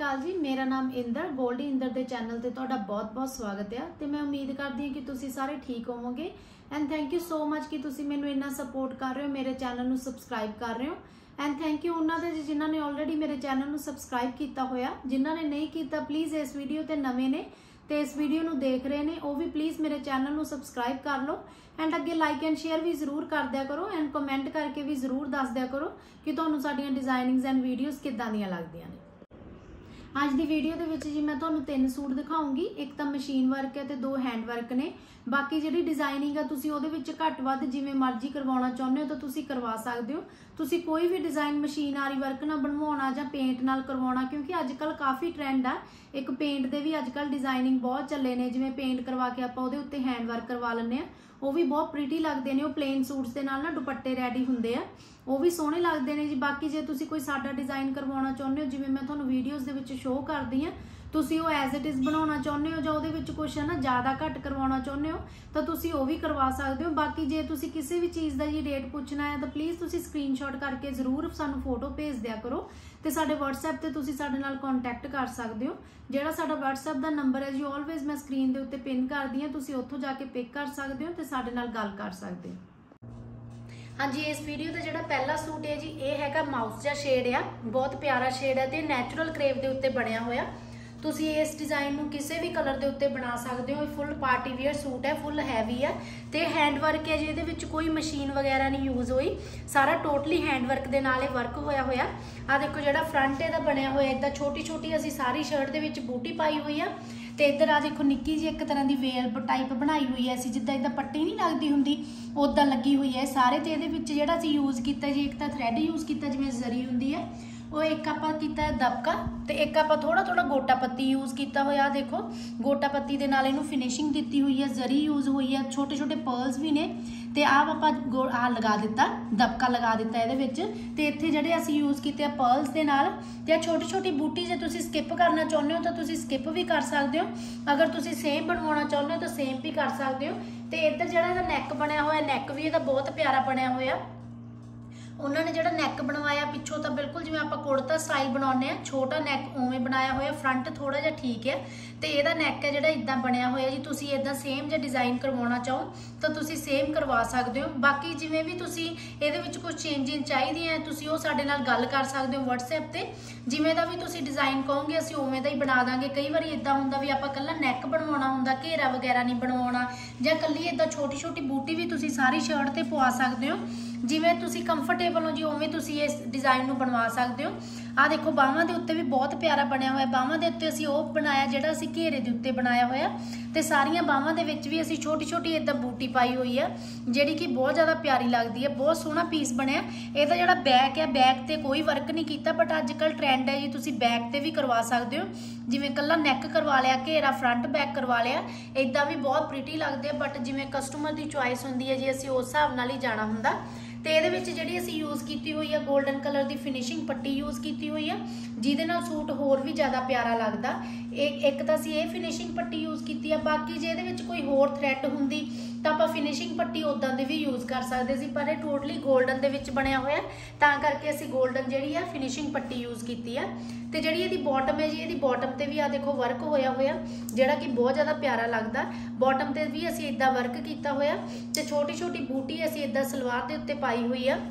अकाल जी, मेरा नाम इंदर गोल्डी इंदर के चैनल ते तुहाडा बहुत बहुत स्वागत है। तो मैं उम्मीद करती हूँ कि तुसी सारे ठीक होवोगे and thank you so much कि तुसी मैनू इन्ना सपोर्ट कर रहे हो, मेरे चैनल नू सबसक्राइब कर रहे हो एंड थैंक यू उन्होंने जिन्होंने ऑलरेडी मेरे चैनल नू सबसक्राइब किया होया। जिन्होंने नहीं किया प्लीज़ इस वीडियो ते नवे ने तो इस वीडियो नू देख रहे हैं वो भी प्लीज़ मेरे चैनल नू सबसक्राइब कर लो एंड अगे लाइक एंड शेयर भी जरूर कर दिया करो एंड कमेंट करके भी जरूर दस दिया करो कि तुहानू साडियां डिजाइनिंग्स एंड वीडियोज़ किदां दियां लगदियां ने। आज की वीडियो के जी मैं तुहानू 3 सूट दिखाऊंगी, एक तो मशीन वर्क है तो 2 हैंड वर्क ने। बाकी जी डिजाइनिंग है तुसी उहदे विच घट वध जिवें मर्जी करवाउणा चाहुंदे हो तो तुसी करवा सकते हो। तुसी कोई भी डिजाइन मशीन आरी वर्क ना बनवाउणा जां पेंट नाल करवाउणा, क्योंकि अजकल काफ़ी ट्रेंड है एक पेंट दे भी अजकल डिजाइनिंग बहुत चले ने। जिवें पेंट करवा के आपां उहदे उत्ते हैंड वर्क करवा लैंदे आ, वो भी बहुत प्रीटी लगते हैं। प्लेन सूट्स के नाल ना दुपट्टे रेडी होंदे आ, वो भी सोहने लगते हैं जी। बाकी जे तुसी कोई सादा डिजाइन करवाउणा चाहुंदे हो जिवें मैं तुहानू वीडियोज़ दे विच शो करदी हां, तुसी वो एज इट इज़ बनाउणा चाहुंदे हो जां उहदे विच कुछ है ना ज़्यादा घट करवाउणा चाहुंदे हो तो तुसी वो भी करवा सकते हो। बाकी जे तुसी किसी भी चीज़ का जी रेट पूछना है तो प्लीज़ तुसी स्क्रीनशॉट करके जरूर सानू फोटो भेज दिया करो तो साडे WhatsApp ते तुसी साडे नाल कॉन्टैक्ट कर सकते हो। जिहड़ा साडा WhatsApp का नंबर है जी ऑलवेज मैं स्क्रीन के उत्ते पिन कर दी हां, तुसी उत्थों जाके पिक कर सकते हो तो साडे नाल गल कर सकते हो। हाँ जी, इस वीडियो का जो पहला सूट है जी ये हैगा माउस जा शेड आ, बहुत प्यारा शेड है तो नैचुरल क्रेप के उत्ते बनया होया। तुसी इस डिजाइन में किसी भी कलर के उत्ते बना सकते हो। फुल पार्टी वेयर सूट है, फुल हैवी है तो हैंड वर्क है जी, ये कोई मशीन वगैरह नहीं यूज हुई, सारा टोटली हैंड वर्क के नाल वर्क होया होया। आ देखो जो फ्रंट है बनया होया इदा छोटी छोटी असी सारी शर्ट के विच बूटी पाई हुई है तो इधर आ देखो निक्की जी एक तरह की वेल टाइप बनाई हुई है, जिद्दां इदा पट्टी नहीं लगती होंगी उदा लगी हुई है सारे। तो ये यूज़ किया जी एक तो थ्रैड यूज़ किया जिवें जरी होंगी है वो, एक आपां कीता दबका तो एक आपां थोड़ा थोड़ा गोटा पत्ती यूज़ किया होया। देखो गोटा पत्ती दे नाल इहनूं फिनिशिंग दी हुई है, जरी यूज़ हुई है, छोटे छोटे पर्ल्स भी ने तो आप आ लगा दिता दबका लगा दिता ये तो इत्थे जिहड़े असीं यूज़ किए पर्ल्स दे नाल ते छोटी छोटी बूटी जे तुसीं स्किप करना चाहुंदे हो तो तुसीं स्किप भी कर सकते हो, अगर तुसीं सेम बनवाउणा चाहुंदे हो तो सेम भी कर सकते हो। तो इधर जिहड़ा नैक बनया होया नैक भी इहदा बहुत प्यारा बनया होया। उन्होंने जो नैक बनवाया पिछों तो बिल्कुल जिवें आपां कुर्ता स्टाइल बनाने छोटा नैक उवें बनाया होया, फ्रंट थोड़ा जिहा ठीक है तो यदा नैक है जो इदा बनया होया जी। तुसीं इदा सेम जो डिजाइन करवाउणा चाहो तो तुसीं सेम करवा सकते हो। बाकी जिवें भी तुसीं इहदे विच कुछ चेंजिंग चाहिए है तुसीं वो साडे नाल गल कर सकते हो WhatsApp ते, जिवें दा भी तुसीं डिजाइन कहोगे असीं उवें दा ही बना दांगे। कई बार इदा हुंदा भी आपां कल्ला नैक बनवाउणा हुंदा, घेरा वगैरह नहीं बनवाउणा, जां कल्ली इदा छोटी छोटी बूटी भी तुसीं सारी शर्ट ते पवा सकते हो, जिवें तुसीं कंफर्टेबल हो जी उवें तुसीं इस डिजाइन नूं बनवा सकते हो। आ देखो बाहां दे उत्ते भी बहुत प्यारा बनया होया, बाहां दे उत्ते असीं ओह बनाया जिहड़ा असीं घेरे दे उत्ते बनाया होया ते सारियां बाहां दे विच भी असीं छोटी छोटी इदां बूटी पाई हुई है जिहड़ी कि बहुत ज़्यादा प्यारी लगदी है। बहुत सोहना पीस बनया। इहदा जिहड़ा बैक है बैक ते कोई वर्क नहीं कीता, बट अजकल ट्रेंड है जी तुसीं बैक ते भी करवा सकते हो, जिवें कल्ला नैक करवा लिया, घेरा फ्रंट बैक करवा लिया, इदां भी बहुत प्रीटी लगदे आ। बट जिवें कस्टमर की चॉइस हुंदी है जी असीं उस हिसाब नाल ही जाना हुंदा। तो ये जी असी यूज़ की हुई है गोल्डन कलर की फिनिशिंग पट्टी यूज़ की हुई है जिहदे नाल सूट होर भी ज़्यादा प्यारा लगता। एक तो असी ये फिनिशिंग पट्टी यूज़ की है, बाकी जे इहदे विच कोई होर थ्रैड हुंदी तो आप फिनिशिंग पट्टी उदां दी भी यूज़ कर सकते सी, पर टोटली गोल्डन दे विच बनया होया तां करके असी गोल्डन जिहड़ी है फिनिशिंग पट्टी यूज़ की है। तो जिहड़ी इहदी बॉटम है जी इहदी बॉटम ते भी आ देखो वर्क होया होया जिहड़ा कि बहुत ज़्यादा प्यारा लगता। बॉटम ते भी असी इदां वर्क किया होया ते छोटी छोटी बूटी असी इदां सलवार दे उत्ते पाई हुई है।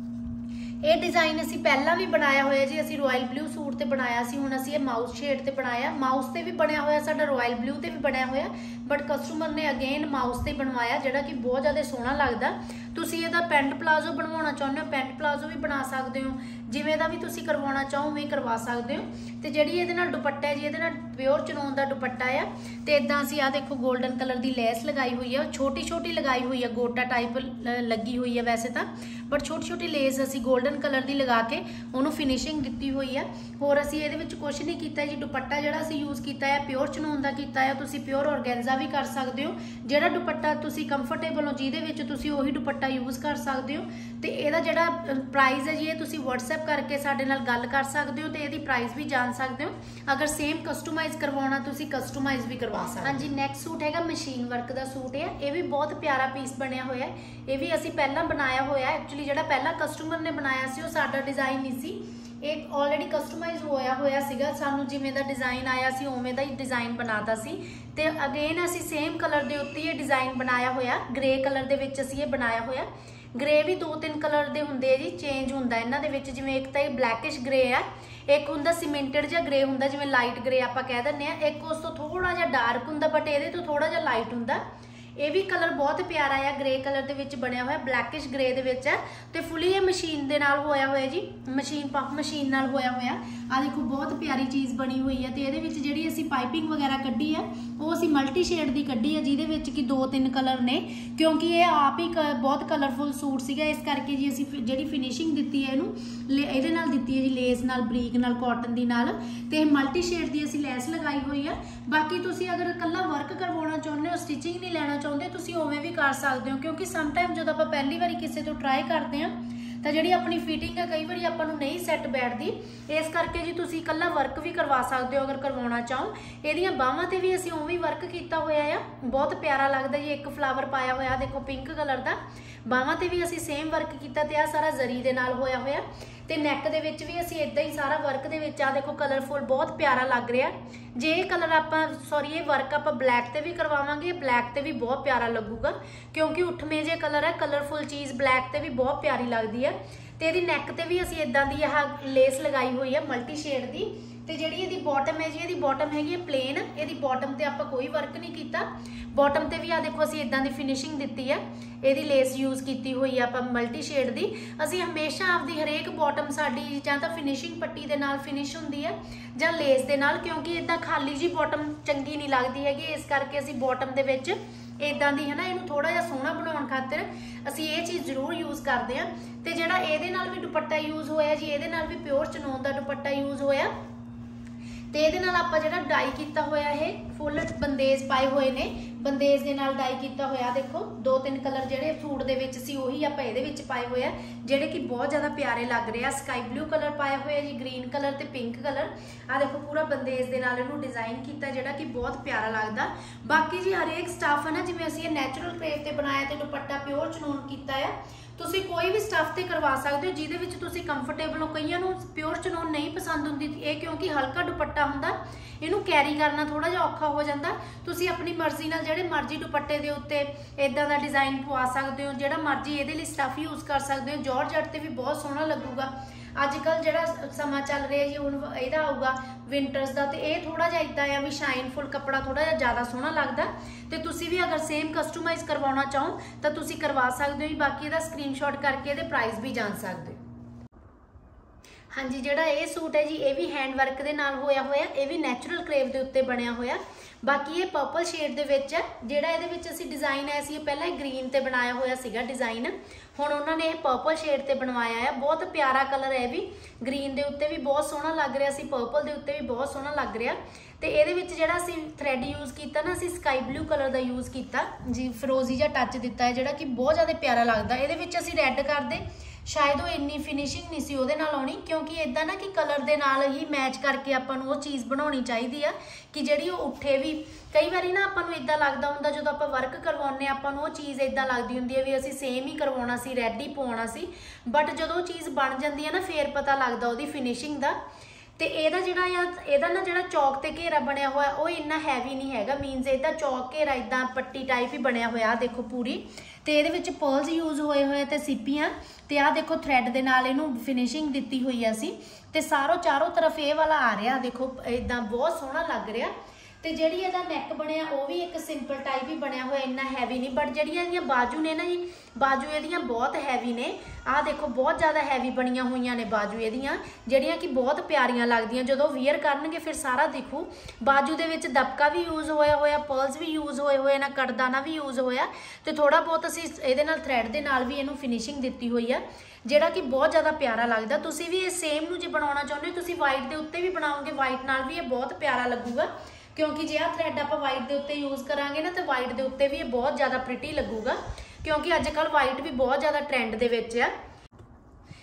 ये डिजाइन असी पहला भी बनाया होया जी, असी रॉयल ब्लू सूट ते बनाया सी, हुण असी माउस शेड ते बनाया, माउस ते भी बनया होया साडा रॉयल ब्लू ते भी बनया होया, बट कस्टमर ने अगेन माउस ते बनवाया जिहड़ा कि बहुत ज़्यादा सोहना लगता। तुसीं इहदा पैंट प्लाजो बनवाउणा चाहुंदे हो पैंट प्लाजो भी बना सकते हो, जिवें दा भी तुसीं करवाउणा चाहो उवें करवा सकते हो। तो जिहड़ी इहदे नाल दुपट्टा है जी इहदे नाल प्योर चनोन दा दुपट्टा है तो इदां असीं आ देखो गोल्डन कलर की लैस लगाई हुई है, छोटी छोटी लगाई हुई है, गोटा टाइप लगी हुई है वैसे तो, बट छोटी छोटी लेस असी गोल्डन कलर की लगा के उन्होंने फिनिशिंग दी हुई है। होर असी ये कुछ नहीं किया जी। दुपट्टा जिहड़ा असी यूज़ किया है प्योर चनोन का किया है, तुसी प्योर ऑर्गेन्जा भी कर सकते हो, जिहड़ा दुपट्टा तुसी कंफर्टेबल हो जिहदे विच तुसी ओही दुपट्टा यूज़ कर सकते हो। तो यदा जिहड़ा प्राइस है जी ये तुसी WhatsApp करके साडे नाल गल कर सकते हो तो यदी प्राइस भी जान सकते हो। अगर सेम कस्टमाइज़ करवाना तुसी कस्टमाइज़ भी करवा सकते हो। हाँ जी, नैक्सट सूट हैगा मशीन वर्क का सूट है, ये भी बहुत प्यारा पीस बनया होया है। ये भी असी पहला बनाया होया, एक्चुअली जिहड़ा पहला कस्टमर ने बनाया सी वो साडा डिजाइन नहीं सी, ਇਹ ਆਲਰੇਡੀ ਕਸਟਮਾਈਜ਼ ਹੋਇਆ ਸੀਗਾ, ਸਾਨੂੰ ਜਿਵੇਂ ਦਾ ਡਿਜ਼ਾਈਨ ਆਇਆ ਸੀ ਉਵੇਂ ਦਾ ਹੀ ਡਿਜ਼ਾਈਨ ਬਣਾਤਾ ਸੀ। ਤੇ ਅਗੇਨ ਅਸੀਂ ਸੇਮ ਕਲਰ ਦੇ ਉੱਤੇ ਇਹ ਡਿਜ਼ਾਈਨ ਬਣਾਇਆ ਹੋਇਆ, ਗ੍ਰੇ ਕਲਰ ਦੇ ਵਿੱਚ ਅਸੀਂ ਇਹ ਬਣਾਇਆ ਹੋਇਆ। ਗ੍ਰੇ ਵੀ 2-3 ਕਲਰ ਦੇ ਹੁੰਦੇ ਆ ਜੀ, ਚੇਂਜ ਹੁੰਦਾ ਇਹਨਾਂ ਦੇ ਵਿੱਚ, ਜਿਵੇਂ ਇੱਕ ਤਾਂ ਇਹ ਬਲੈਕਿਸ਼ ਗ੍ਰੇ ਆ, ਇੱਕ ਹੁੰਦਾ ਸੀਮੈਂਟਡ ਜਿਹਾ ਗ੍ਰੇ ਹੁੰਦਾ, ਜਿਵੇਂ ਲਾਈਟ ਗ੍ਰੇ ਆਪਾਂ ਕਹਿ ਦਿੰਦੇ ਆ, ਇੱਕ ਉਸ ਤੋਂ ਥੋੜਾ ਜਿਹਾ ਡਾਰਕ ਹੁੰਦਾ ਬਟ ਇਹਦੇ ਤੋਂ ਥੋੜਾ ਜਿਹਾ ਲਾਈਟ ਹੁੰਦਾ। ਇਹ ਵੀ ਕਲਰ ਬਹੁਤ ਪਿਆਰਾ ਆ, ਗ੍ਰੇ ਕਲਰ ਦੇ ਵਿੱਚ ਬਣਿਆ ਹੋਇਆ, ਬਲੈਕਿਸ਼ ਗ੍ਰੇ ਦੇ ਵਿੱਚ ਹੈ ਤੇ ਫੁੱਲੀ ਇਹ ਮਸ਼ੀਨ ਦੇ ਨਾਲ ਹੋਇਆ ਜੀ, ਮਸ਼ੀਨ ਨਾਲ ਹੋਇਆ। ਆ ਦੇਖੋ ਬਹੁਤ ਪਿਆਰੀ ਚੀਜ਼ ਬਣੀ ਹੋਈ ਹੈ। ਤੇ ਇਹਦੇ ਵਿੱਚ ਜਿਹੜੀ ਅਸੀਂ ਪਾਈਪਿੰਗ ਵਗੈਰਾ ਕੱਢੀ ਹੈ ਉਹ ਅਸੀਂ ਮਲਟੀ ਸ਼ੇਡ ਦੀ ਕੱਢੀ ਹੈ, ਜਿਹਦੇ ਵਿੱਚ ਕਿ 2-3 ਕਲਰ ਨੇ, ਕਿਉਂਕਿ ਇਹ ਆਪ ਹੀ ਬਹੁਤ ਕਲਰਫੁਲ ਸੂਟ ਸੀਗਾ, ਇਸ ਕਰਕੇ ਜੀ ਅਸੀਂ ਜਿਹੜੀ ਫਿਨਿਸ਼ਿੰਗ ਦਿੱਤੀ ਹੈ ਇਹਨੂੰ ਇਹਦੇ ਨਾਲ ਦਿੱਤੀ ਹੈ ਜੀ, ਲੇਸ ਨਾਲ, ਬਰੀਕ ਨਾਲ, ਕਾਟਨ ਦੀ ਨਾਲ। ਤੇ ਇਹ ਮਲਟੀ ਸ਼ੇਡ ਦੀ ਅਸੀਂ ਲੈਸ ਲਗਾਈ ਹੋਈ ਆ। ਬਾਕੀ ਤੁਸੀਂ ਅਗਰ ਇਕੱਲਾ ਵਰਕ ਕਰਵਾਉਣਾ ਚਾਹੁੰਦੇ ਹੋ, ਸਟਿਚਿੰਗ ਨਹੀਂ ਲੈਣਾ ਚਾਹੁੰਦੇ, ਤੁਸੀਂ ਉਵੇਂ ਵੀ ਕਰ ਸਕਦੇ ਹੋ, ਕਿਉਂਕਿ ਸਮਟਾਈਮ ਜਦੋਂ ਆਪਾਂ ਪਹਿਲੀ ਵਾਰੀ ਕਿਸੇ ਤੋਂ ਟਰਾਈ ਕਰਦੇ ਹਾਂ ਤਾਂ ਜਿਹੜੀ ਆਪਣੀ ਫਿਟਿੰਗ ਹੈ ਕਈ ਵਾਰੀ ਆਪਾਂ ਨੂੰ ਨਹੀਂ ਸੈੱਟ ਬੈਠਦੀ, ਇਸ ਕਰਕੇ ਜੀ ਤੁਸੀਂ ਇਕੱਲਾ ਵਰਕ ਵੀ ਕਰਵਾ ਸਕਦੇ ਹੋ ਅਗਰ ਕਰਵਾਉਣਾ ਚਾਹੋ। ਇਹਦੀਆਂ ਬਾਹਾਂ ਤੇ ਵੀ ਅਸੀਂ ਉਵੇਂ ਵਰਕ ਕੀਤਾ ਹੋਇਆ ਆ, ਬਹੁਤ ਪਿਆਰਾ ਲੱਗਦਾ ਜੀ। ਇੱਕ ਫਲਾਵਰ ਪਾਇਆ ਹੋਇਆ ਦੇਖੋ ਪਿੰਕ ਕਲਰ ਦਾ, ਬਾਹਾਂ ਤੇ ਵੀ ਅਸੀਂ ਸੇਮ ਵਰਕ ਕੀਤਾ ਤੇ ਆ ਸਾਰਾ ਜ਼ਰੀ ਦੇ ਨਾਲ ਹੋਇਆ। ਤੇ ਨੈਕ ਦੇ ਵਿੱਚ ਵੀ ਅਸੀਂ ਇਦਾਂ ਹੀ ਸਾਰਾ ਵਰਕ ਦੇ ਵਿੱਚ ਆ ਦੇਖੋ ਕਲਰਫੁਲ, ਬਹੁਤ ਪਿਆਰਾ ਲੱਗ ਰਿਹਾ। ਜੇ ਇਹ ਕਲਰ ਆਪਾਂ ਇਹ ਵਰਕ ਆਪਾਂ ਬਲੈਕ ਤੇ ਵੀ ਕਰਵਾਵਾਂਗੇ, ਬਲੈਕ ਤੇ ਵੀ ਬਹੁਤ ਪਿਆਰਾ ਲੱਗੂਗਾ, ਕਿਉਂਕਿ ਉੱਠਵੇਂ ਜੇ ਕਲਰ ਹੈ, ਕਲਰਫੁਲ ਚੀਜ਼ ਬਲੈਕ ਤੇ ਵੀ ਬਹੁਤ ਪਿਆਰੀ ਲੱਗਦੀ ਹੈ। ਤੇ ਇਹਦੀ ਨੈਕ ਤੇ ਵੀ ਅਸੀਂ ਇਦਾਂ ਦੀ ਆਹ ਲੇਸ ਲਗਾਈ ਹੋਈ ਹੈ ਮਲਟੀ ਸ਼ੇਡ ਦੀ। ਤੇ ਜਿਹੜੀ ਇਹਦੀ ਬਾਟਮ ਹੈ ਜੀ, ਇਹਦੀ ਬਾਟਮ ਹੈਗੀ ਹੈ ਪਲੇਨ, ਇਹਦੀ ਬਾਟਮ ਤੇ ਆਪਾਂ ਕੋਈ ਵਰਕ ਨਹੀਂ ਕੀਤਾ। ਬਾਟਮ ਤੇ ਵੀ ਆ ਦੇਖੋ ਅਸੀਂ ਇਦਾਂ ਦੀ ਫਿਨਿਸ਼ਿੰਗ ਦਿੱਤੀ ਹੈ, ਇਹਦੀ ਲੇਸ ਯੂਜ਼ ਕੀਤੀ ਹੋਈ ਆ ਆਪਾਂ ਮਲਟੀ ਸ਼ੇਡ ਦੀ। ਅਸੀਂ ਹਮੇਸ਼ਾ ਆਪਦੀ ਹਰੇਕ ਬਾਟਮ ਸਾਡੀ ਜਾਂ ਤਾਂ ਫਿਨਿਸ਼ਿੰਗ ਪੱਟੀ ਦੇ ਨਾਲ ਫਿਨਿਸ਼ ਹੁੰਦੀ ਹੈ ਜਾਂ ਲੇਸ ਦੇ ਨਾਲ, ਕਿਉਂਕਿ ਇਦਾਂ ਖਾਲੀ ਜੀ ਬਾਟਮ ਚੰਗੀ ਨਹੀਂ ਲੱਗਦੀ ਹੈਗੀ, ਇਸ ਕਰਕੇ ਅਸੀਂ ਬਾਟਮ ਦੇ ਵਿੱਚ ਇਦਾਂ ਦੀ ਹੈ ਨਾ, ਇਹਨੂੰ ਥੋੜਾ ਜਿਹਾ ਸੋਹਣਾ ਬਣਾਉਣ ਖਾਤਰ ਅਸੀਂ ਇਹ ਚੀਜ਼ ਜ਼ਰੂਰ ਯੂਜ਼ ਕਰਦੇ ਹਾਂ। ਤੇ ਜਿਹੜਾ ਇਹਦੇ ਨਾਲ ਵੀ ਦੁਪੱਟਾ ਯੂਜ਼ ਹੋਇਆ ਜੀ, ਇਹਦੇ ਨਾਲ ਵੀ ਪਿਓਰ ਚਨੋਨ ਦਾ ਦੁਪੱਟਾ ਯੂਜ਼ ਹੋਇਆ। ਤੇ ਇਹਦੇ ਨਾਲ ਆਪਾਂ ਜਿਹੜਾ ਡਾਈ ਕੀਤਾ ਹੋਇਆ, ਇਹ ਫੁੱਲ ਬੰਦੇਜ ਪਾਏ ਹੋਏ ਨੇ, ਬੰਦੇਜ ਦੇ ਨਾਲ ਡਾਈ ਕੀਤਾ ਹੋਇਆ। ਦੇਖੋ 2-3 ਕਲਰ ਜਿਹੜੇ ਸੂਟ ਦੇ ਵਿੱਚ ਸੀ ਉਹੀ ਆਪਾਂ ਇਹਦੇ ਵਿੱਚ ਪਾਏ ਹੋਏ ਆ, ਜਿਹੜੇ ਕਿ ਬਹੁਤ ਜ਼ਿਆਦਾ ਪਿਆਰੇ ਲੱਗ ਰਹੇ ਆ। ਸਕਾਈ ਬਲੂ ਕਲਰ ਪਾਇਆ ਹੋਇਆ ਜੀ, ਗ੍ਰੀਨ ਕਲਰ ਤੇ ਪਿੰਕ ਕਲਰ। ਆ ਦੇਖੋ ਪੂਰਾ ਬੰਦੇਜ ਦੇ ਨਾਲ ਇਹਨੂੰ ਡਿਜ਼ਾਈਨ ਕੀਤਾ, ਜਿਹੜਾ ਕਿ ਬਹੁਤ ਪਿਆਰਾ ਲੱਗਦਾ। ਬਾਕੀ ਜੀ ਹਰੇਕ ਸਟਾਫ ਹੈ ਨਾ, ਜਿਵੇਂ ਅਸੀਂ ਇਹ ਨੈਚੁਰਲ ਕ੍ਰੇਪ ਤੇ ਬਣਾਇਆ ਤੇ ਦੁਪੱਟਾ ਪਿਓਰ ਚਨੋਨ ਕੀਤਾ ਆ, ਤੁਸੀਂ ਕੋਈ ਵੀ ਸਟਫ ਤੇ ਕਰਵਾ ਸਕਦੇ ਹੋ ਜਿਹਦੇ ਵਿੱਚ ਤੁਸੀਂ ਕੰਫਰਟੇਬਲ ਹੋ। ਕਈਆਂ ਨੂੰ ਪਿਓਰ ਚਨੋਨ ਨਹੀਂ ਪਸੰਦ ਹੁੰਦੀ, ਇਹ ਕਿਉਂਕਿ ਹਲਕਾ ਦੁਪੱਟਾ ਹੁੰਦਾ, ਇਹਨੂੰ ਕੈਰੀ ਕਰਨਾ ਥੋੜਾ ਜਿਹਾ ਔਖਾ ਹੋ ਜਾਂਦਾ। ਤੁਸੀਂ ਆਪਣੀ ਮਰਜ਼ੀ ਨਾਲ ਜਿਹੜੇ ਮਰਜ਼ੀ ਦੁਪੱਟੇ ਦੇ ਉੱਤੇ ਇਦਾਂ ਦਾ ਡਿਜ਼ਾਈਨ ਪਵਾ ਸਕਦੇ ਹੋ, ਜਿਹੜਾ ਮਰਜ਼ੀ ਇਹਦੇ ਲਈ ਸਟਫ ਯੂਜ਼ ਕਰ ਸਕਦੇ ਹੋ। ਜਾਰਜਟ ਤੇ ਵੀ ਬਹੁਤ ਸੋਹਣਾ ਲੱਗੂਗਾ। ਅੱਜ ਕੱਲ ਜਿਹੜਾ ਸਮਾਂ ਚੱਲ ਰਿਹਾ ਜੀ, ਹੁਣ ਇਹਦਾ ਆਊਗਾ ਵਿੰਟਰਸ ਦਾ, ਤੇ ਇਹ ਥੋੜਾ ਜਿਹਾ ਇਦਾਂ ਆ ਵੀ ਸ਼ਾਈਨਫੁਲ ਕੱਪੜਾ ਥੋੜਾ ਜਿਹਾ ਜ਼ਿਆਦਾ ਸੋਹਣਾ ਲੱਗਦਾ। ਤੇ ਤੁਸੀਂ ਵੀ ਅਗਰ ਸੇਮ ਕਸਟਮਾਈਜ਼ ਕਰਵਾਉਣਾ ਚਾਹੋ ਤਾਂ ਤੁਸੀਂ ਕਰਵਾ ਸਕਦੇ ਹੋ ਜੀ। ਬਾਕੀ ਇਹਦਾ ਸਕਰੀਨਸ਼ਾਟ ਕਰਕੇ ਇਹਦੇ ਪ੍ਰਾਈਸ ਵੀ ਜਾਣ ਸਕਦੇ ਹੋ। ਹਾਂਜੀ, ਜਿਹੜਾ ਇਹ ਸੂਟ ਹੈ ਜੀ, ਇਹ ਵੀ ਹੈਂਡ ਵਰਕ ਦੇ ਨਾਲ ਹੋਇਆ, ਇਹ ਵੀ ਨੈਚੁਰਲ ਕ੍ਰੇਪ ਦੇ ਉੱਤੇ ਬਣਿਆ ਹੋਇਆ। ਬਾਕੀ ਇਹ ਪਰਪਲ ਸ਼ੇਡ ਦੇ ਵਿੱਚ ਹੈ। ਜਿਹੜਾ ਇਹਦੇ ਵਿੱਚ ਅਸੀਂ ਡਿਜ਼ਾਈਨ ਆਇਆ ਸੀ, ਪਹਿਲਾਂ ਇਹ ਗ੍ਰੀਨ ਤੇ ਬਣਾਇਆ ਹੋਇਆ ਸੀਗਾ ਡਿਜ਼ਾਈਨ, ਹੁਣ ਉਹਨਾਂ ਨੇ ਇਹ ਪਰਪਲ ਸ਼ੇਡ ਤੇ ਬਣਵਾਇਆ ਹੈ। ਬਹੁਤ ਪਿਆਰਾ ਕਲਰ ਹੈ, ਵੀ ਗ੍ਰੀਨ ਦੇ ਉੱਤੇ ਵੀ ਬਹੁਤ ਸੋਹਣਾ ਲੱਗ ਰਿਹਾ ਸੀ, ਪਰਪਲ ਦੇ ਉੱਤੇ ਵੀ ਬਹੁਤ ਸੋਹਣਾ ਲੱਗ ਰਿਹਾ। ਤੇ ਇਹਦੇ ਵਿੱਚ ਜਿਹੜਾ ਅਸੀਂ ਥ੍ਰੈਡ ਯੂਜ਼ ਕੀਤਾ ਨਾ, ਅਸੀਂ ਸਕਾਈ ਬਲੂ ਕਲਰ ਦਾ ਯੂਜ਼ ਕੀਤਾ ਜੀ, ਫਿਰੋਜ਼ੀ ਜਿਹਾ ਟੱਚ ਦਿੱਤਾ ਹੈ, ਜਿਹੜਾ ਕਿ ਬਹੁਤ ਜ਼ਿਆਦਾ ਪਿਆਰਾ ਲੱਗਦਾ। ਇਹਦੇ ਵਿੱਚ ਅਸੀਂ ਰੈੱਡ ਕਰਦੇ, ਸ਼ਾਇਦ ਉਹ ਇੰਨੀ ਫਿਨਿਸ਼ਿੰਗ ਨਹੀਂ ਸੀ ਉਹਦੇ ਨਾਲ ਆਉਣੀ, ਕਿਉਂਕਿ ਇਦਾਂ ਨਾ ਕਿ ਕਲਰ ਦੇ ਨਾਲ ਹੀ ਮੈਚ ਕਰਕੇ ਆਪਾਂ ਨੂੰ ਉਹ ਚੀਜ਼ ਬਣਾਉਣੀ ਚਾਹੀਦੀ ਆ ਕਿ ਜਿਹੜੀ ਉਹ ਉੱਠੇ ਵੀ। ਕਈ ਵਾਰੀ ਨਾ ਆਪਾਂ ਨੂੰ ਇਦਾਂ ਲੱਗਦਾ ਹੁੰਦਾ, ਜਦੋਂ ਆਪਾਂ ਵਰਕ ਕਰਵਾਉਂਦੇ ਆਪਾਂ ਨੂੰ ਉਹ ਚੀਜ਼ ਇਦਾਂ ਲੱਗਦੀ ਹੁੰਦੀ ਹੈ ਵੀ ਅਸੀਂ ਸੇਮ ਹੀ ਕਰਵਾਉਣਾ ਸੀ, ਰੈੱਡ ਹੀ ਪਾਉਣਾ ਸੀ, ਬਟ ਜਦੋਂ ਉਹ ਚੀਜ਼ ਬਣ ਜਾਂਦੀ ਹੈ ਨਾ, ਫੇਰ ਪਤਾ ਲੱਗਦਾ ਉਹਦੀ ਫਿਨਿਸ਼ਿੰਗ ਦਾ। ਤੇ ਇਹਦਾ ਜਿਹੜਾ ਚੌਕ ਤੇ ਘੇਰਾ ਬਣਿਆ ਹੋਇਆ ਉਹ ਇੰਨਾ ਹੈਵੀ ਨਹੀਂ ਹੈਗਾ, ਮੀਨਸ ਇਹਦਾ ਚੌਕ ਘੇਰਾ ਇਦਾਂ ਪੱਟੀ ਟਾਈਪ ਹੀ ਬਣਿਆ ਹੋਇਆ ਦੇਖੋ ਪੂਰੀ। ਤੇ ਇਹਦੇ ਵਿੱਚ ਪਰਲਸ ਯੂਜ਼ ਹੋਏ ਤੇ ਸਿੱਪੀਆਂ, ਤੇ ਆਹ ਦੇਖੋ ਥ੍ਰੈਡ ਦੇ ਨਾਲ ਇਹਨੂੰ ਫਿਨਿਸ਼ਿੰਗ ਦਿੱਤੀ ਹੋਈ ਆ ਅਸੀਂ। ਤੇ ਚਾਰੋਂ ਤਰਫ ਇਹ ਵਾਲਾ ਆ ਰਿਹਾ ਦੇਖੋ, ਇਦਾਂ ਬਹੁਤ ਸੋਹਣਾ ਲੱਗ ਰਿਹਾ। ਤੇ ਜਿਹੜੀ ਇਹਦਾ ਨੈਕ ਬਣਿਆ ਉਹ ਵੀ ਇੱਕ ਸਿੰਪਲ ਟਾਈਪ ਹੀ ਬਣਿਆ ਹੋਇਆ, ਇੰਨਾ ਹੈਵੀ ਨਹੀਂ। ਬਟ ਜਿਹੜੀਆਂ ਇਹਦੀਆਂ ਬਾਜੂ ਨੇ ਨਾ ਜੀ, ਬਾਜੂ ਇਹਦੀਆਂ ਬਹੁਤ ਹੈਵੀ ਨੇ। ਆਹ ਦੇਖੋ ਬਹੁਤ ਜ਼ਿਆਦਾ ਹੈਵੀ ਬਣੀਆਂ ਹੋਈਆਂ ਨੇ ਬਾਜੂ ਇਹਦੀਆਂ, ਜਿਹੜੀਆਂ ਕਿ ਬਹੁਤ ਪਿਆਰੀਆਂ ਲੱਗਦੀਆਂ। ਜਦੋਂ ਵੀਅਰ ਕਰਨਗੇ ਫਿਰ ਸਾਰਾ ਦਿਖੂ। ਬਾਜੂ ਦੇ ਵਿੱਚ ਦਬਕਾ ਵੀ ਯੂਜ਼ ਹੋਇਆ, ਪਰਲਸ ਵੀ ਯੂਜ਼ ਹੋਏ ਨਾ, ਕੜਦਾਨਾ ਵੀ ਯੂਜ਼ ਹੋਇਆ। ਤੇ ਥੋੜਾ ਬਹੁਤ ਅਸੀਂ ਇਹਦੇ ਨਾਲ ਥ੍ਰੈਡ ਦੇ ਨਾਲ ਵੀ ਇਹਨੂੰ ਫਿਨਿਸ਼ਿੰਗ ਦਿੱਤੀ ਹੋਈ ਆ, ਜਿਹੜਾ ਕਿ ਬਹੁਤ ਜ਼ਿਆਦਾ ਪਿਆਰਾ ਲੱਗਦਾ। ਤੁਸੀਂ ਵੀ ਇਹ ਸੇਮ ਨੂੰ ਜੇ ਬਣਾਉਣਾ ਚਾਹੁੰਦੇ ਹੋ, ਤੁਸੀਂ ਵਾਈਟ ਦੇ ਉੱਤੇ ਵੀ ਬਣਾਓਗੇ, ਵਾਈਟ ਨਾਲ ਵੀ ਇਹ ਬਹੁਤ ਪਿਆਰਾ ਲੱਗੂਗਾ। ਕਿਉਂਕਿ ਜੇ ਆਹ ਥ੍ਰੈਡ ਆਪਾਂ ਵਾਈਟ ਦੇ ਉੱਤੇ ਯੂਜ਼ ਕਰਾਂਗੇ ਨਾ, ਤੇ ਵਾਈਟ ਦੇ ਉੱਤੇ ਵੀ ਇਹ ਬਹੁਤ ਜ਼ਿਆਦਾ ਪ੍ਰੀਟੀ ਲੱਗੂਗਾ, ਕਿਉਂਕਿ ਅੱਜ ਕੱਲ੍ਹ ਵਾਈਟ ਵੀ ਬਹੁਤ ਜ਼ਿਆਦਾ ਟ੍ਰੈਂਡ ਦੇ ਵਿੱਚ ਆ।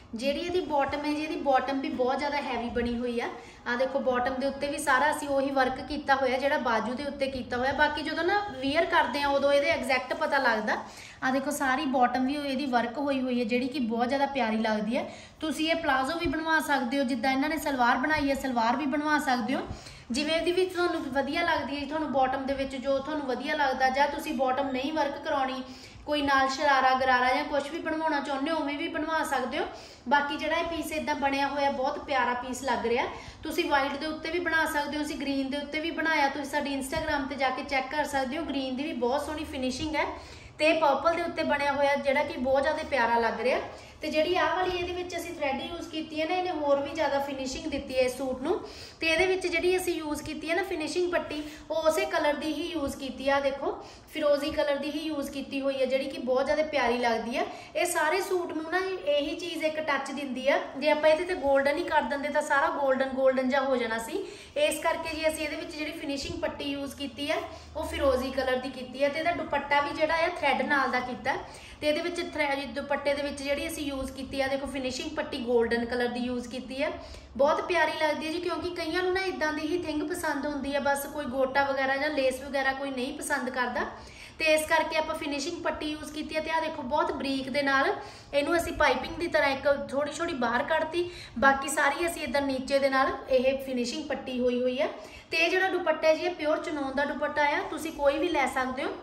ਜਿਹੜੀ ਇਹਦੀ ਬਾਟਮ ਹੈ ਜੀ, ਇਹਦੀ ਬਾਟਮ ਵੀ ਬਹੁਤ ਜ਼ਿਆਦਾ ਹੈਵੀ ਬਣੀ ਹੋਈ ਆ। ਆ ਦੇਖੋ ਬਾਟਮ ਦੇ ਉੱਤੇ ਵੀ ਸਾਰਾ ਅਸੀਂ ਉਹੀ ਵਰਕ ਕੀਤਾ ਹੋਇਆ ਜਿਹੜਾ ਬਾਜੂ ਦੇ ਉੱਤੇ ਕੀਤਾ ਹੋਇਆ। ਬਾਕੀ ਜਦੋਂ ਨਾ ਵੀਅਰ ਕਰਦੇ ਆ ਉਦੋਂ ਇਹਦੇ ਐਗਜ਼ੈਕਟ ਪਤਾ ਲੱਗਦਾ। ਆ ਦੇਖੋ ਸਾਰੀ ਬਾਟਮ ਵੀ ਇਹਦੀ ਵਰਕ ਹੋਈ ਹੋਈ ਹੈ ਜਿਹੜੀ ਕਿ ਬਹੁਤ ਜ਼ਿਆਦਾ ਪਿਆਰੀ ਲੱਗਦੀ ਹੈ। ਤੁਸੀਂ ਇਹ ਪਲਾਜ਼ੋ ਵੀ ਬਣਵਾ ਸਕਦੇ ਹੋ, ਜਿੱਦਾਂ ਇਹਨਾਂ ਨੇ ਸਲਵਾਰ ਬਣਾਈ ਹੈ ਸਲਵਾਰ ਵੀ ਬਣਵਾ ਸਕਦੇ ਹੋ, ਜਿਵੇਂ ਦੀ ਵੀ ਤੁਹਾਨੂੰ ਵਧੀਆ ਲੱਗਦੀ ਹੈ। ਤੁਹਾਨੂੰ ਬਾਟਮ ਦੇ ਵਿੱਚ ਜੋ ਤੁਹਾਨੂੰ ਵਧੀਆ ਲੱਗਦਾ, ਜਾਂ ਤੁਸੀਂ ਬਾਟਮ ਨਹੀਂ ਵਰਕ ਕਰਾਉਣੀ, ਕੋਈ ਨਾਲ ਸ਼ਰਾਰਾ ਗਰਾਰਾ ਜਾਂ ਕੁਝ ਵੀ ਬਣਵਾਉਣਾ ਚਾਹੁੰਦੇ ਹੋ ਉਵੇਂ ਵੀ ਬਣਵਾ ਸਕਦੇ ਹੋ। ਬਾਕੀ ਜਿਹੜਾ ਇਹ ਪੀਸ ਇਦਾਂ ਬਣਿਆ ਹੋਇਆ ਬਹੁਤ ਪਿਆਰਾ ਪੀਸ ਲੱਗ ਰਿਹਾ। ਤੁਸੀਂ ਵਾਈਟ ਦੇ ਉੱਤੇ ਵੀ ਬਣਾ ਸਕਦੇ ਹੋ, ਅਸੀਂ ਗ੍ਰੀਨ ਦੇ ਉੱਤੇ ਵੀ ਬਣਾਇਆ, ਤੁਸੀਂ ਸਾਡੀ ਇੰਸਟਾਗ੍ਰਾਮ ਤੇ ਜਾ ਕੇ ਚੈੱਕ ਕਰ ਸਕਦੇ ਹੋ। ਗ੍ਰੀਨ ਦੀ ਵੀ ਬਹੁਤ ਸੋਹਣੀ ਫਿਨਿਸ਼ਿੰਗ ਹੈ ਤੇ ਪਰਪਲ ਦੇ ਉੱਤੇ ਬਣਿਆ ਹੋਇਆ ਜਿਹੜਾ ਕਿ ਬਹੁਤ ਜ਼ਿਆਦਾ ਪਿਆਰਾ ਲੱਗ ਰਿਹਾ। ਤੇ ਜਿਹੜੀ ਆਹ ਵਾਲੀ ਇਹਦੇ ਵਿੱਚ ਅਸੀਂ ਥ੍ਰੈਡ ਯੂਜ਼ ਕੀਤੀ ਹੈ ਨਾ, ਇਹਨੇ ਹੋਰ ਵੀ ਜ਼ਿਆਦਾ ਫਿਨਿਸ਼ਿੰਗ ਦਿੱਤੀ ਹੈ ਇਸ ਸੂਟ ਨੂੰ। ਤੇ ਇਹਦੇ ਵਿੱਚ ਜਿਹੜੀ ਅਸੀਂ ਯੂਜ਼ ਕੀਤੀ ਹੈ ਨਾ ਫਿਨਿਸ਼ਿੰਗ ਪੱਟੀ, ਉਹ ਉਸੇ ਕਲਰ ਦੀ ਹੀ ਯੂਜ਼ ਕੀਤੀ ਆ। ਦੇਖੋ ਫਿਰੋਜ਼ੀ ਕਲਰ ਦੀ ਹੀ ਯੂਜ਼ ਕੀਤੀ ਹੋਈ ਹੈ ਜਿਹੜੀ ਕਿ ਬਹੁਤ ਜ਼ਿਆਦਾ ਪਿਆਰੀ ਲੱਗਦੀ ਹੈ। ਇਹ ਸਾਰੇ ਸੂਟ ਨੂੰ ਨਾ ਇਹੀ ਚੀਜ਼ ਇੱਕ ਟੱਚ ਦਿੰਦੀ ਆ। ਜੇ ਆਪਾਂ ਇਹਦੇ ਤੇ 골ਡਨ ਹੀ ਕਰ ਦਿੰਦੇ ਤਾਂ ਸਾਰਾ 골ਡਨ ਜਿਹਾ ਹੋ ਜਾਣਾ ਸੀ। ਇਸ ਕਰਕੇ ਜੀ ਅਸੀਂ ਇਹਦੇ ਵਿੱਚ ਜਿਹੜੀ ਫਿਨਿਸ਼ਿੰਗ ਪੱਟੀ ਯੂਜ਼ ਕੀਤੀ ਹੈ ਉਹ ਫਿਰੋਜ਼ੀ ਕਲਰ ਦੀ ਕੀਤੀ ਹੈ। ਤੇ ਇਹਦਾ ਦੁਪੱਟਾ ਵੀ ਜਿਹੜਾ ਆ ਥ੍ਰੈਡ ਨਾਲ ਦਾ ਕੀਤਾ। ਤੇ ਇਹਦੇ ਵਿੱਚ ਦੁਪੱਟੇ ਦੇ ਵਿੱਚ ਜਿਹੜੀ ਅਸੀਂ ਯੂਜ਼ ਕੀਤੀ ਆ, ਦੇਖੋ ਫਿਨਿਸ਼ਿੰਗ ਪੱਟੀ 골ਡਨ ਕਲਰ ਦੀ ਯੂਜ਼ ਕੀਤੀ ਹੈ। ਬਹੁਤ ਪਿਆਰੀ ਲੱਗਦੀ ਹੈ ਜੀ, ਕਿਉਂਕਿ ਕਈਆਂ ਨੂੰ ਨਾ ਇਦਾਂ ਦੀ ਹੀ ਥਿੰਗ ਪਸੰਦ ਹੁੰਦੀ ਹੈ, ਬਸ ਕੋਈ ਗੋਟਾ ਵਗੈਰਾ ਜਾਂ ਲੇਸ ਵਗੈਰਾ ਕੋਈ ਨਹੀਂ ਪਸੰਦ ਕਰਦਾ। ਤੇ ਇਸ ਕਰਕੇ ਆਪਾਂ ਫਿਨਿਸ਼ਿੰਗ ਪੱਟੀ ਯੂਜ਼ ਕੀਤੀ ਹੈ। ਤੇ ਆ ਦੇਖੋ ਬਹੁਤ ਬਰੀਕ ਦੇ ਨਾਲ ਇਹਨੂੰ ਅਸੀਂ ਪਾਈਪਿੰਗ ਦੀ ਤਰ੍ਹਾਂ ਇੱਕ ਥੋੜੀ ਬਾਹਰ ਕੱਢਤੀ, ਬਾਕੀ ਸਾਰੀ ਅਸੀਂ ਇਦਾਂ ਨੀਚੇ ਦੇ ਨਾਲ ਇਹ ਫਿਨਿਸ਼ਿੰਗ ਪੱਟੀ ਹੋਈ ਹੈ। ਤੇ ਇਹ ਜਿਹੜਾ ਦੁਪੱਟਾ ਜੀ ਇਹ ਪਿਓਰ ਚਨੌਨ ਦਾ ਦੁਪੱਟਾ ਆ, ਤੁਸੀਂ ਕੋਈ ਵੀ ਲੈ ਸਕਦੇ ਹੋ।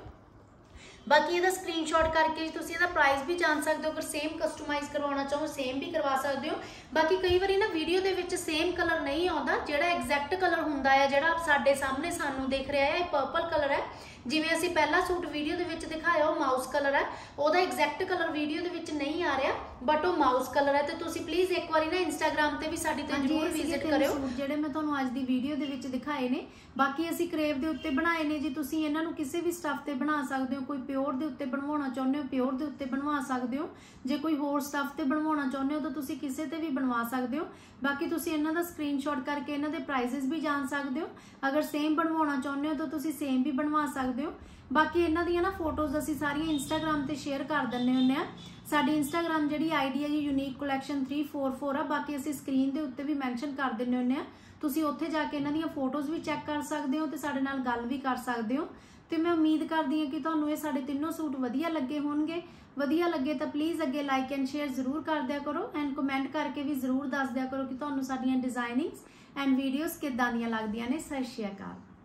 ਬਾਕੀ ਇਹਦਾ ਸਕਰੀਨਸ਼ਾਟ ਕਰਕੇ ਤੁਸੀਂ ਇਹਦਾ ਪ੍ਰਾਈਸ ਵੀ ਜਾਣ ਸਕਦੇ ਹੋ। ਅਗਰ ਸੇਮ ਕਸਟਮਾਈਜ਼ ਕਰਵਾਉਣਾ ਚਾਹੋ ਸੇਮ ਵੀ ਕਰਵਾ ਸਕਦੇ ਹੋ। ਬਾਕੀ ਕਈ ਵਾਰੀ ਨਾ ਵੀਡੀਓ ਦੇ ਵਿੱਚ ਸੇਮ ਕਲਰ ਨਹੀਂ ਆਉਂਦਾ, ਜਿਹੜਾ ਐਗਜ਼ੈਕਟ ਕਲਰ ਹੁੰਦਾ ਹੈ ਜਿਹੜਾ ਸਾਡੇ ਸਾਹਮਣੇ ਸਾਨੂੰ ਦਿਖ ਰਿਹਾ ਹੈ, ਇਹ ਪਰਪਲ ਕਲਰ ਹੈ। ਜਿਵੇਂ ਅਸੀਂ ਪਹਿਲਾ ਸੂਟ ਵੀਡੀਓ ਦੇ ਵਿੱਚ ਦਿਖਾਇਆ ਉਹ ਮਾਊਸ ਕਲਰ ਹੈ, ਉਹਦਾ ਐਗਜ਼ੈਕਟ ਕਲਰ ਵੀਡੀਓ ਦੇ ਵਿੱਚ ਨਹੀਂ ਆ ਰਿਹਾ, ਬਟ ਉਹ ਮਾਊਸ ਕਲਰ ਹੈ। ਤੇ ਤੁਸੀਂ ਪਲੀਜ਼ ਇੱਕ ਵਾਰੀ ਨਾ ਇੰਸਟਾਗ੍ਰਾਮ ਤੇ ਵੀ ਸਾਡੀ ਤੇ ਜ਼ਰੂਰ ਵਿਜ਼ਿਟ ਕਰਿਓ। ਜਿਹੜੇ ਮੈਂ ਤੁਹਾਨੂੰ ਅੱਜ ਦੀ ਵੀਡੀਓ ਦੇ ਵਿੱਚ ਦਿਖਾਏ ਨੇ, ਬਾਕੀ ਅਸੀਂ ਕਰੇਵ ਦੇ ਉੱਤੇ ਬਣਾਏ ਨੇ ਜੀ। ਤੁਸੀਂ ਇਹਨਾਂ ਨੂੰ ਕਿਸੇ ਵੀ ਸਟੱਫ ਤੇ ਬਣਾ ਸਕਦੇ ਹੋ। ਕੋਈ ਪਿਓਰ ਦੇ ਉੱਤੇ ਬਣਵਾਉਣਾ ਚਾਹੁੰਦੇ ਹੋ ਪਿਓਰ ਦੇ ਉੱਤੇ ਬਣਵਾ ਸਕਦੇ ਹੋ। ਜੇ ਕੋਈ ਹੋਰ ਸਟੱਫ ਤੇ ਬਣਵਾਉਣਾ ਚਾਹੁੰਦੇ ਹੋ ਤਾਂ ਤੁਸੀਂ ਕਿਸੇ ਤੇ ਵੀ ਬਣਵਾ ਸਕਦੇ ਹੋ। ਬਾਕੀ ਤੁਸੀਂ ਇਹਨਾਂ ਦਾ ਸਕਰੀਨਸ਼ਾਟ ਕਰਕੇ ਇਹਨਾਂ ਦੇ ਪ੍ਰਾਈਸਿਸ ਵੀ ਜਾਣ ਸਕਦੇ ਹੋ। ਅਗਰ ਸੇਮ ਬਣਵਾਉਣਾ ਚਾਹੁੰਦੇ ਹੋ ਤਾਂ ਤੁਸੀਂ ਸੇਮ ਵੀ ਬਣਵਾ ਸਕਦੇ ਹੋ। ਬਾਕੀ ਇਹਨਾਂ ਦੀਆਂ ਨਾ ਫੋਟੋਜ਼ ਅਸੀਂ ਸਾਰੀਆਂ ਇੰਸਟਾਗ੍ਰਾਮ ਤੇ ਸ਼ੇਅਰ ਕਰ ਦਿੰਦੇ ਹੁੰਦੇ ਆ। ਸਾਡੀ ਇੰਸਟਾਗ੍ਰਾਮ ਜਿਹੜੀ ਆਈਡੀ ਹੈ ਜੀ ਯੂਨੀਕ ਕਲੈਕਸ਼ਨ 344 ਆ। ਬਾਕੀ ਅਸੀਂ ਸਕਰੀਨ ਦੇ ਉੱਤੇ ਵੀ ਮੈਂਸ਼ਨ ਕਰ ਦਿੰਦੇ ਹੁੰਦੇ ਆ, ਤੁਸੀਂ ਉੱਥੇ ਜਾ ਕੇ ਇਹਨਾਂ ਦੀਆਂ ਫੋਟੋਜ਼ ਵੀ ਚੈੱਕ ਕਰ ਸਕਦੇ ਹੋ ਤੇ ਸਾਡੇ ਨਾਲ ਗੱਲ ਵੀ ਕਰ ਸਕਦੇ ਹੋ। ਤੇ ਮੈਂ ਉਮੀਦ ਕਰਦੀ ਹਾਂ ਕਿ ਤੁਹਾਨੂੰ ਇਹ ਸਾਡੇ ਤਿੰਨੋਂ ਸੂਟ ਵਧੀਆ ਲੱਗੇ ਹੋਣਗੇ। ਵਧੀਆ ਲੱਗੇ ਤਾਂ ਪਲੀਜ਼ ਅੱਗੇ ਲਾਈਕ ਐਂਡ ਸ਼ੇਅਰ ਜ਼ਰੂਰ ਕਰ ਦਿਆ ਕਰੋ, ਐਂਡ ਕਮੈਂਟ ਕਰਕੇ ਵੀ ਜ਼ਰੂਰ ਦੱਸ ਦਿਆ ਕਰੋ ਕਿ ਤੁਹਾਨੂੰ ਸਾਡੀਆਂ ਡਿਜ਼ਾਈਨਿੰਗਸ ਐਂਡ ਵੀਡੀਓਜ਼ ਕਿੱਦਾਂ ਦੀਆਂ ਲੱਗਦੀਆਂ ਨੇ। ਸਤਿ ਸ਼੍ਰੀ ਅਕਾਲ।